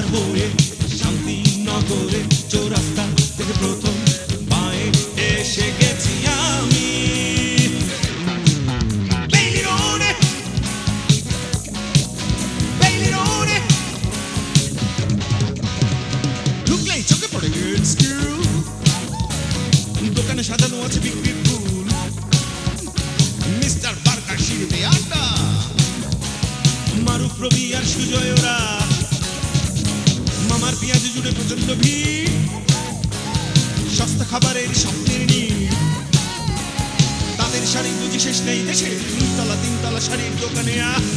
হয়ে শান্তিনগরে চৌরাস্তা থেকে প্রথম বাঁয়ে এসে গেছি আমি। বেইলি রোডে, বেইলি রোডে ঢুকলেই চোখে পড়ে গেট স্কুল, দোকানে সাজানো আছে বিক্রির ফুল, মিস্টার বার্কার সিঁড়িতে আড্ডা, মারুফ রবি আর সুজয় ওরা, মামার পেঁয়াজ জুড়ে প্রচন্ড ভিড়, সস্তা খাবারের স্বপ্নের নীড়, তাদের শাড়ি বুঝি শেষ নেই দেশে, তিনতলা শাড়ির দোকানে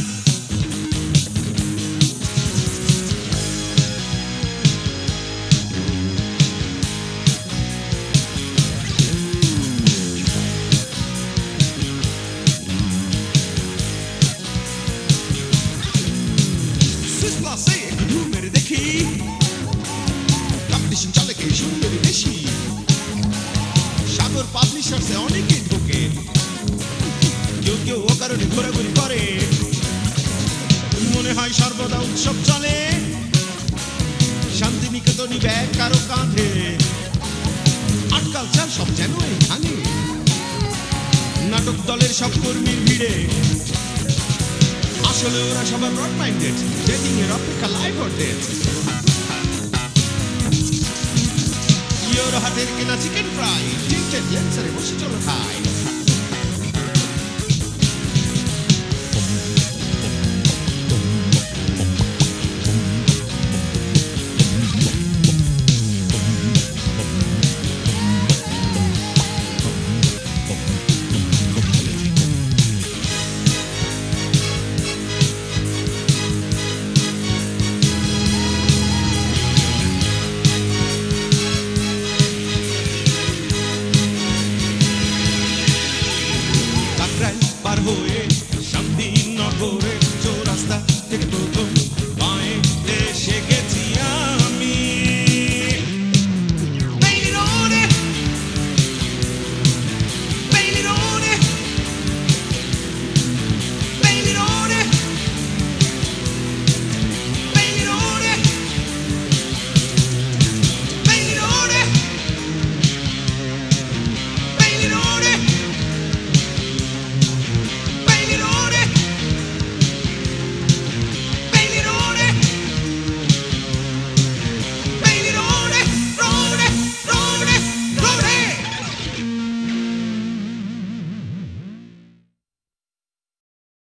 দেখি কম্পিটিশন চলে কে সুন্দরী বেশি, সাগর পাবলিশার্সে অনেকে ঢোকে, কেউ কেউ ও কারণে ঘোরাঘুরি করে, মনে হয় সর্বদা উৎসব চলে, শান্তিনিকেতনী ব্যাগ কারো কাঁধে, আর্ট কালচার সব যেন এখানে, নাটক দলের সব কর্মীর ভিড়ে, আসলে ওরা সবার ব্রড মাইন্ডেড, ডেটিং এর অপেক্ষা লাইভ অর ডেথ। ইয়োর হাতের কেনা চিকেন ফ্রাই, টিন্টেড লেন্সারে বসে চলো খাই।